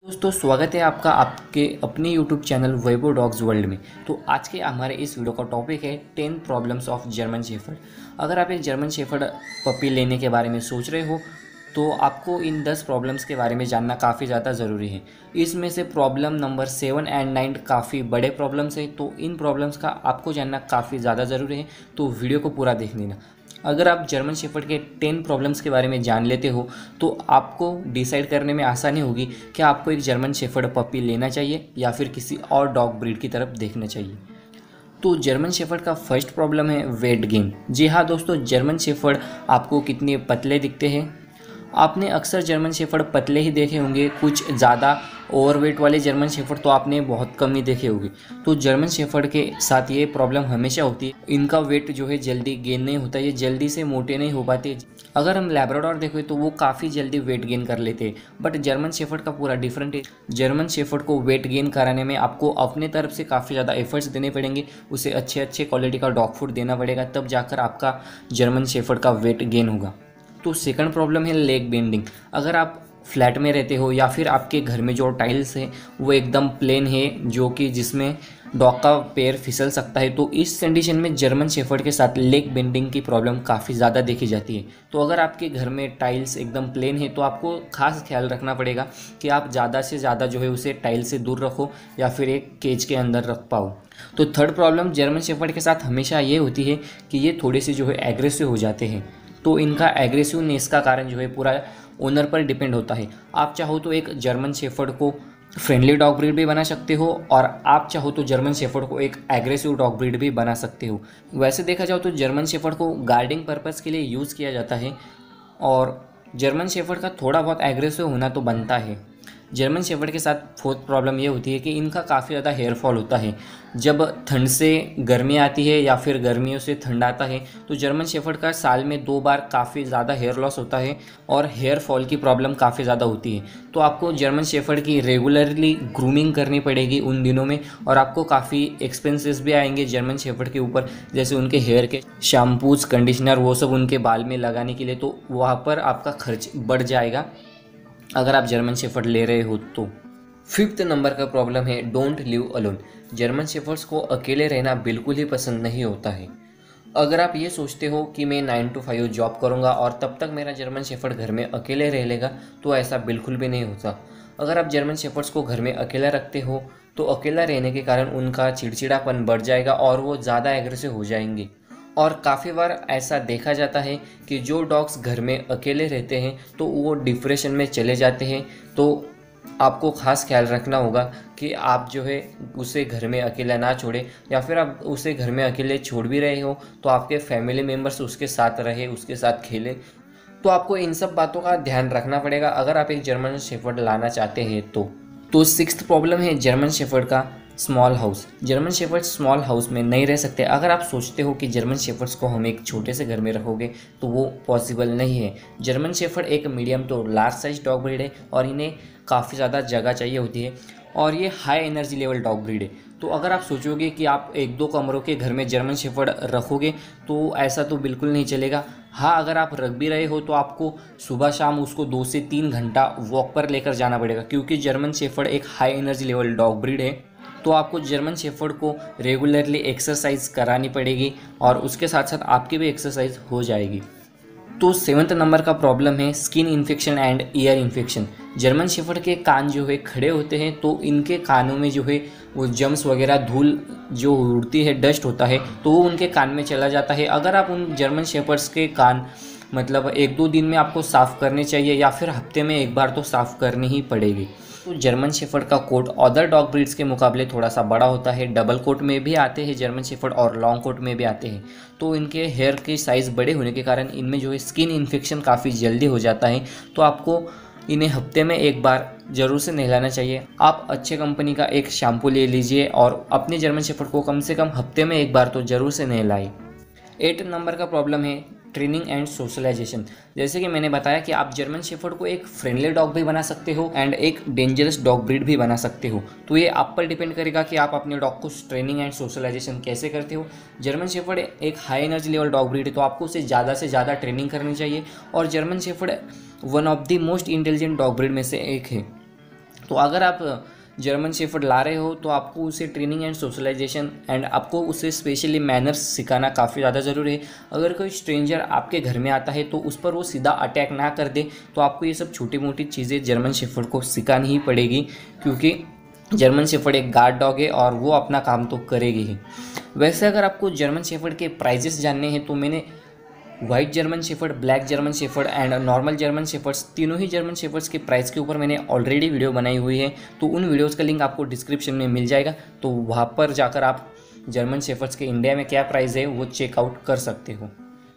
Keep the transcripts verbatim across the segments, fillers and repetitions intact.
दोस्तों स्वागत है आपका आपके अपने YouTube channel Vaibhav dogs world में। तो आज के हमारे इस वीडियो का टॉपिक है ten problems of German shepherd. अगर आप एक जर्मन शेफर्ड पपी लेने के बारे में सोच रहे हो तो आपको इन दस प्रॉब्लम्स के बारे में जानना काफ़ी ज़्यादा ज़रूरी है। इसमें से problem number seven and nine काफ़ी बड़े प्रॉब्लम्स हैं, तो इन प्रॉब्लम्स का आपको जानना काफ़ी ज़्यादा ज़रूरी है। तो वीडियो को पूरा देख लेना। अगर आप जर्मन शेफर्ड के टेन प्रॉब्लम्स के बारे में जान लेते हो तो आपको डिसाइड करने में आसानी होगी कि आपको एक जर्मन शेफर्ड पपी लेना चाहिए या फिर किसी और डॉग ब्रीड की तरफ देखना चाहिए। तो जर्मन शेफर्ड का फर्स्ट प्रॉब्लम है वेट गेन। जी हाँ दोस्तों, जर्मन शेफर्ड आपको कितने पतले दिखते हैं। आपने अक्सर जर्मन शेफर्ड पतले ही देखे होंगे, कुछ ज़्यादा ओवरवेट वाले जर्मन शेफर्ड तो आपने बहुत कम ही देखे होंगे। तो जर्मन शेफर्ड के साथ ये प्रॉब्लम हमेशा होती है, इनका वेट जो है जल्दी गेन नहीं होता, ये जल्दी से मोटे नहीं हो पाते। अगर हम लैब्राडोर देखें तो वो काफ़ी जल्दी वेट गेन कर लेते हैं, बट जर्मन शेफर्ड का पूरा डिफरेंट है। जर्मन शेफर्ड को वेट गेन कराने में आपको अपने तरफ से काफ़ी ज़्यादा एफर्ट्स देने पड़ेंगे, उसे अच्छे अच्छे क्वालिटी का डॉग फूड देना पड़ेगा, तब जाकर आपका जर्मन शेफर्ड का वेट गेन होगा। तो सेकंड प्रॉब्लम है लेग बेंडिंग। अगर आप फ्लैट में रहते हो या फिर आपके घर में जो टाइल्स है वो एकदम प्लेन है, जो कि जिसमें डॉग का पैर फिसल सकता है, तो इस कंडीशन में जर्मन शेफर्ड के साथ लेग बेंडिंग की प्रॉब्लम काफ़ी ज़्यादा देखी जाती है। तो अगर आपके घर में टाइल्स एकदम प्लेन है तो आपको खास ख्याल रखना पड़ेगा कि आप ज़्यादा से ज़्यादा जो है उसे टाइल से दूर रखो या फिर एक केज के अंदर रख पाओ। तो थर्ड प्रॉब्लम जर्मन शेफर्ड के साथ हमेशा ये होती है कि ये थोड़े से जो है एग्रेसिव हो जाते हैं। तो इनका एग्रेसिवनेस का कारण जो है पूरा ओनर पर डिपेंड होता है। आप चाहो तो एक जर्मन शेफर्ड को फ्रेंडली डॉग ब्रीड भी बना सकते हो और आप चाहो तो जर्मन शेफर्ड को एक एग्रेसिव डॉग ब्रीड भी बना सकते हो। वैसे देखा जाओ तो जर्मन शेफर्ड को गार्डिंग पर्पज़ के लिए यूज़ किया जाता है और जर्मन शेफर्ड का थोड़ा बहुत एग्रेसिव होना तो बनता है। जर्मन शेफर्ड के साथ फोर्थ प्रॉब्लम ये होती है कि इनका काफ़ी ज़्यादा हेयर फॉल होता है। जब ठंड से गर्मी आती है या फिर गर्मियों से ठंड आता है तो जर्मन शेफर्ड का साल में दो बार काफ़ी ज़्यादा हेयर लॉस होता है और हेयर फॉल की प्रॉब्लम काफ़ी ज़्यादा होती है। तो आपको जर्मन शेफर्ड की रेगुलरली ग्रूमिंग करनी पड़ेगी उन दिनों में, और आपको काफ़ी एक्सपेंसेस भी आएंगे जर्मन शेफर्ड के ऊपर, जैसे उनके हेयर के शैम्पूज, कंडीशनर, वो सब उनके बाल में लगाने के लिए। तो वहाँ पर आपका खर्च बढ़ जाएगा अगर आप जर्मन शेफर्ड ले रहे हो तो। फिफ्थ नंबर का प्रॉब्लम है don't live alone. German shepherds को अकेले रहना बिल्कुल ही पसंद नहीं होता है। अगर आप ये सोचते हो कि मैं नाइन टू फाइव जॉब करूँगा और तब तक मेरा जर्मन शेफर्ड घर में अकेले रह लेगा, तो ऐसा बिल्कुल भी नहीं होता। अगर आप जर्मन शेफर्ड्स को घर में अकेला रखते हो तो अकेला रहने के कारण उनका चिड़चिड़ापन बढ़ जाएगा और वो ज़्यादा एग्रेसिव हो जाएंगे। और काफ़ी बार ऐसा देखा जाता है कि जो डॉग्स घर में अकेले रहते हैं तो वो डिप्रेशन में चले जाते हैं। तो आपको ख़ास ख्याल रखना होगा कि आप जो है उसे घर में अकेला ना छोड़े, या फिर आप उसे घर में अकेले छोड़ भी रहे हो तो आपके फैमिली मेम्बर्स उसके साथ रहे, उसके साथ खेलें। तो आपको इन सब बातों का ध्यान रखना पड़ेगा अगर आप एक जर्मन शेफर्ड लाना चाहते हैं तो। तो सिक्स्थ प्रॉब्लम है जर्मन शेफर्ड का small house. German shepherds small house में नहीं रह सकते। अगर आप सोचते हो कि जर्मन शेफर्ड्स को हम एक छोटे से घर में रखोगे तो वो पॉसिबल नहीं है। जर्मन शेफर्ड एक medium to large size dog breed है और इन्हें काफ़ी ज़्यादा जगह चाहिए होती है और ये high energy level dog breed है। तो अगर आप सोचोगे कि आप एक दो कमरों के घर में जर्मन शेफर्ड रखोगे तो ऐसा तो बिल्कुल नहीं चलेगा। हाँ, अगर आप रख भी रहे हो तो आपको सुबह शाम उसको दो से तीन घंटा वॉक पर लेकर जाना पड़ेगा, क्योंकि जर्मन शेफर्ड एक high energy level dog breed है। तो आपको जर्मन शेफर्ड को रेगुलरली एक्सरसाइज करानी पड़ेगी और उसके साथ साथ आपकी भी एक्सरसाइज हो जाएगी। तो सेवन्थ नंबर का प्रॉब्लम है skin infection and ear infection. German shepherd के कान जो है खड़े होते हैं तो इनके कानों में जो है वो जम्स वगैरह, धूल जो उड़ती है, डस्ट होता है, तो वो उनके कान में चला जाता है। अगर आप उन जर्मन शेफर्ड्स के कान मतलब एक दो दिन में आपको साफ़ करने चाहिए या फिर हफ्ते में एक बार तो साफ़ करनी ही पड़ेगी। तो जर्मन शेफर्ड का कोट अदर डॉग ब्रीड्स के मुकाबले थोड़ा सा बड़ा होता है। डबल कोट में भी आते हैं जर्मन शेफर्ड और लॉन्ग कोट में भी आते हैं। तो इनके हेयर के साइज़ बड़े होने के कारण इनमें जो है स्किन इन्फेक्शन काफ़ी जल्दी हो जाता है। तो आपको इन्हें हफ्ते में एक बार ज़रूर से नहलाना चाहिए। आप अच्छे कंपनी का एक शैम्पू ले लीजिए और अपने जर्मन शेफर्ड को कम से कम हफ्ते में एक बार तो ज़रूर से नहलाएं। एट नंबर का प्रॉब्लम है ट्रेनिंग एंड सोशलाइजेशन। जैसे कि मैंने बताया कि आप जर्मन शेफर्ड को एक फ्रेंडली डॉग भी बना सकते हो एंड एक डेंजरस डॉग ब्रीड भी बना सकते हो। तो ये आप पर डिपेंड करेगा कि आप अपने डॉग को ट्रेनिंग एंड सोशलाइजेशन कैसे करते हो। जर्मन शेफर्ड एक high energy level dog breed है तो आपको उसे ज़्यादा से ज़्यादा ट्रेनिंग करनी चाहिए, और German shepherd one of the most intelligent dog breed में से एक है। तो अगर आप जर्मन शेफर्ड ला रहे हो तो आपको उसे ट्रेनिंग एंड सोशलाइजेशन एंड आपको उसे स्पेशली मैनर्स सिखाना काफ़ी ज़्यादा ज़रूरी है। अगर कोई स्ट्रेंजर आपके घर में आता है तो उस पर वो सीधा अटैक ना कर दे, तो आपको ये सब छोटी मोटी चीज़ें जर्मन शेफर्ड को सिखानी ही पड़ेगी, क्योंकि जर्मन शेफर्ड एक गार्ड डॉग है और वो अपना काम तो करेगी ही। वैसे अगर आपको जर्मन शेफर्ड के प्राइजेस जानने हैं तो मैंने white German shepherd, black German shepherd and normal German shepherds, तीनों ही जर्मन शेफर्ड्स के प्राइस के ऊपर मैंने ऑलरेडी वीडियो बनाई हुई है, तो उन वीडियोस का लिंक आपको डिस्क्रिप्शन में मिल जाएगा। तो वहाँ पर जाकर आप जर्मन शेफर्ड्स के इंडिया में क्या प्राइस है वो चेकआउट कर सकते हो।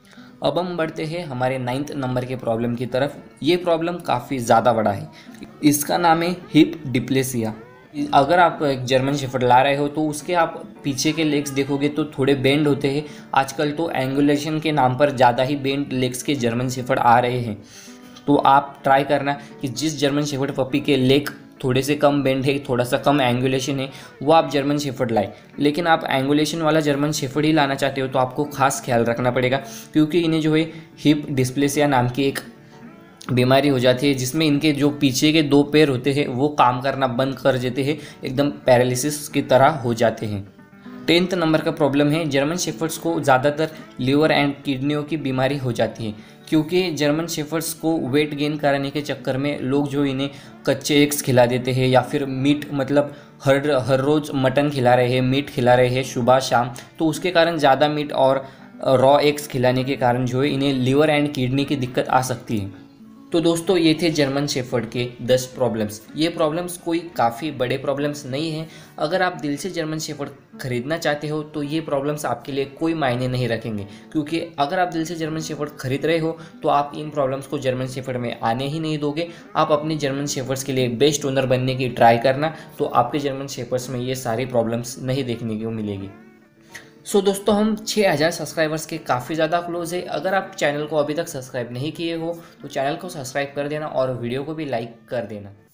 अब हम बढ़ते हैं हमारे नाइन्थ नंबर के प्रॉब्लम की तरफ। ये प्रॉब्लम काफ़ी ज़्यादा बड़ा है, इसका नाम है हिप डिप्लेसिया। अगर आप एक जर्मन शेफर्ड ला रहे हो तो उसके आप पीछे के लेग्स देखोगे तो थोड़े बेंड होते हैं। आजकल तो एंगुलेशन के नाम पर ज़्यादा ही बेंड लेग्स के जर्मन शेफर्ड आ रहे हैं, तो आप ट्राई करना कि जिस जर्मन शेफर्ड पपी के लेग थोड़े से कम बेंड है, थोड़ा सा कम एंगुलेशन है, वो आप जर्मन शेफर्ड लाए। लेकिन आप एंगुलेशन वाला जर्मन शेफर्ड ही लाना चाहते हो तो आपको खास ख्याल रखना पड़ेगा, क्योंकि इन्हें जो है हिप डिस्प्लेसिया नाम की एक बीमारी हो जाती है, जिसमें इनके जो पीछे के दो पैर होते हैं वो काम करना बंद कर देते हैं, एकदम पैरालिसिस की तरह हो जाते हैं। टेंथ नंबर का प्रॉब्लम है जर्मन शेफर्ड्स को ज़्यादातर लीवर एंड किडनियों की बीमारी हो जाती है, क्योंकि जर्मन शेफर्ड्स को वेट गेन कराने के चक्कर में लोग जो इन्हें कच्चे एग्स खिला देते हैं या फिर मीट, मतलब हर हर रोज़ मटन खिला रहे हैं, मीट खिला रहे हैं सुबह शाम, तो उसके कारण ज़्यादा मीट और रॉ एग्स खिलाने के कारण जो है इन्हें लीवर एंड किडनी की दिक्कत आ सकती है। तो दोस्तों ये थे जर्मन शेफर्ड के दस प्रॉब्लम्स। ये प्रॉब्लम्स कोई काफ़ी बड़े प्रॉब्लम्स नहीं हैं। अगर आप दिल से जर्मन शेफर्ड खरीदना चाहते हो तो ये प्रॉब्लम्स आपके लिए कोई मायने नहीं रखेंगे, क्योंकि अगर आप दिल से जर्मन शेफर्ड खरीद रहे हो तो आप इन प्रॉब्लम्स को जर्मन शेफर्ड में आने ही नहीं दोगे। आप अपने जर्मन शेफर्ड्स के लिए बेस्ट ओनर बनने की ट्राई करना, तो आपके जर्मन शेफर्ड्स में ये सारी प्रॉब्लम्स नहीं देखने को मिलेगी। सो so, दोस्तों हम छः हज़ार सब्सक्राइबर्स के काफ़ी ज़्यादा क्लोज है। अगर आप चैनल को अभी तक सब्सक्राइब नहीं किए हो तो चैनल को सब्सक्राइब कर देना और वीडियो को भी लाइक कर देना।